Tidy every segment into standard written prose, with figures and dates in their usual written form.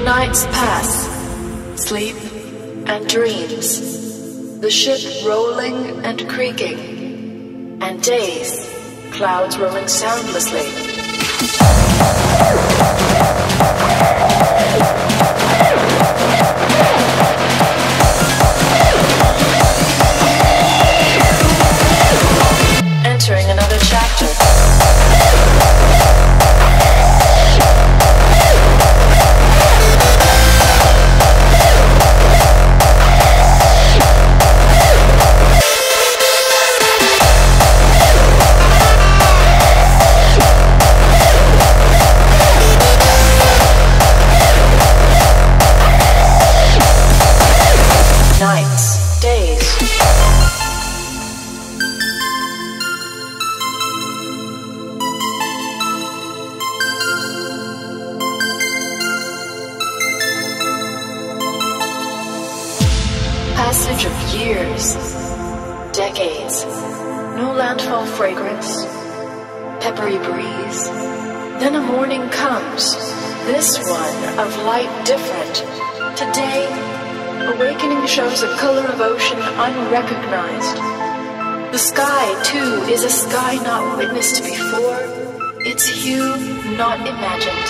nights pass, sleep and dreams, the ship rolling and creaking, and days, clouds rolling soundlessly. Entering another chapter. Nights, days. Passage of years, decades, no landfall fragrance, peppery breeze. Then a morning comes, this one of light different. Today, awakening shows a color of ocean unrecognized. The sky, too, is a sky not witnessed before, its hue not imagined.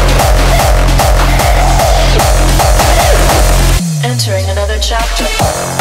Entering another chapter.